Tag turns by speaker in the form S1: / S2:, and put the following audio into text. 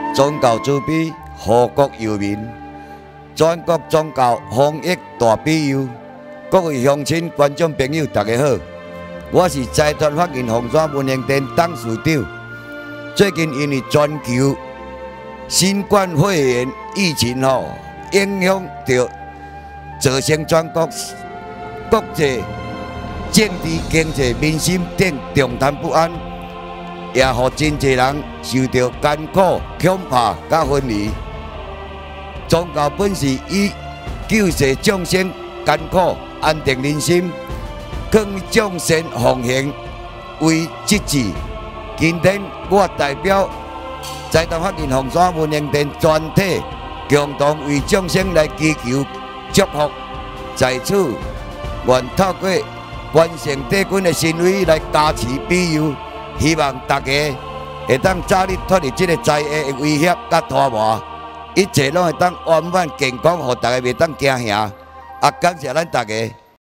S1: 宗教慈悲，护国佑民，全国宗教防疫大庇佑。各位乡亲、观众朋友，大家好，我是财团法人红山文明店董事长。最近因为全球新冠肺炎疫情影响到造成全国国际政治、经济、民心等动荡不安，也让真侪人受到艰苦、恐怕、甲分离。宗教本是以救世众生艰苦、安定人心、劝众生奉行为职责。今天我代表财团法人红山文明店全体共同为众生来祈求祝福，在此愿透过关圣帝君的神威来加持庇佑，希望大家会当早日脱离这个灾厄的威胁甲拖磨，一切拢会当圆满健康，互大家袂当惊吓。感谢咱大家。